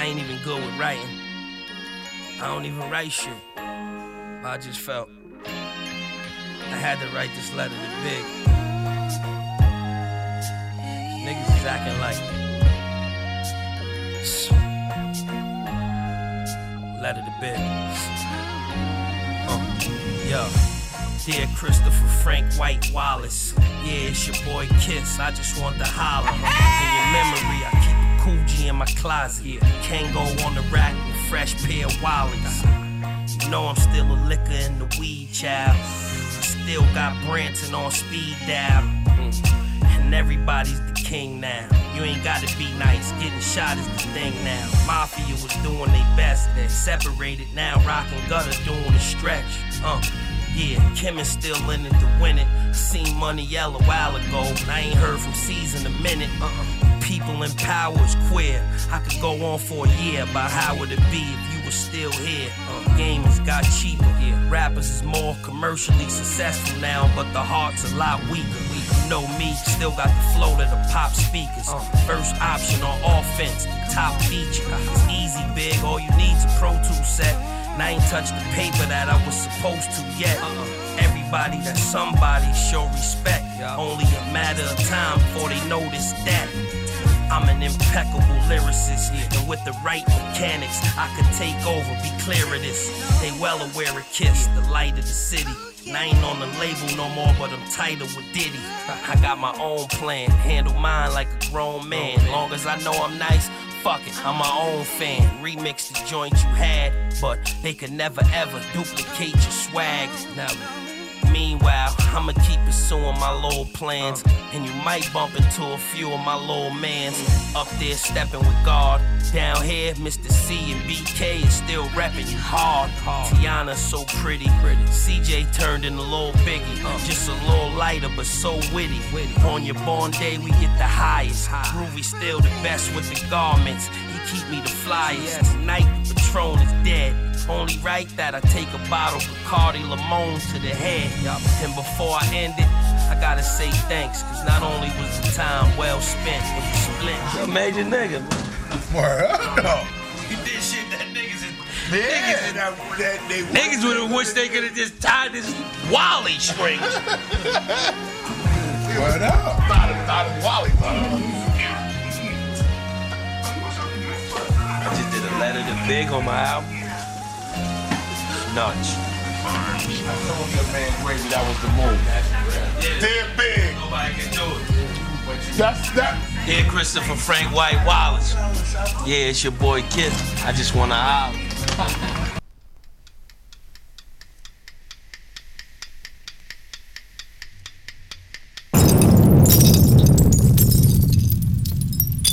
ain't even good with writing. I don't even write shit. I just felt I had to write this letter to Big. Niggas is acting like letter to Big. Yo. Dear Christopher Frank White Wallace, yeah, it's your boy Kiss. I just want to holler. In your memory, I keep a Coogee in my closet. Kango on the rack with fresh pair of wallies. You know I'm still a liquor in the weed, child. I still got Branson on speed dial. And everybody's the king now. You ain't gotta be nice, getting shot is the thing now. Mafia was doing their best, they separated now. Rock and Gutter doing the stretch. Yeah, Kim is still in it to win it. I seen Money Yell a while ago, and I ain't heard from C's in a minute. People in power is queer. I could go on for a year about how would it be if you were still here. Gamers got cheaper. Rappers is more commercially successful now, but the heart's a lot weaker. You know me, still got the flow to the pop speakers. First option on offense, top feature. It's easy, Big, all you need's a Pro Tools set. And I ain't touched the paper that I was supposed to yet. Everybody that's somebody show respect. Only a matter of time before they notice that. I'm an impeccable lyricist, and with the right mechanics, I could take over, be clear of this. They well aware of Kiss, the light of the city. And I ain't on the label no more, but I'm tighter with Diddy. I got my own plan, handle mine like a grown man. Long as I know I'm nice, fuck it, I'm my own fan. Remix the joint you had, but they could never ever duplicate your swag. Now, meanwhile, I'ma keep pursuing my little plans, and you might bump into a few of my little mans. Up there stepping with God, down here Mr. C and BK is still repping you hard. Tiana's so pretty, CJ turned in a little Biggie, just a little lighter but so witty. On your born day we get the highest. Groovy still the best with the garments. He keep me the flyest. Tonight the Patron is dead. Only right that I take a bottle of Bacardi Limon to the head. And before I end it, I gotta say thanks, cause not only was the time well spent, it was split. You major nigga. Word up. He did shit that niggas Yeah, niggas would have wished they could have just tied this Wally strings. Word up. Not a Wally, I just did a letter to Big on my album. Nuts. I told your man Gravy that was the move. Dear Big. Nobody can do it. That's that. Dear Christopher Frank White Wallace. Yeah, it's your boy Kid. I just wanna holler.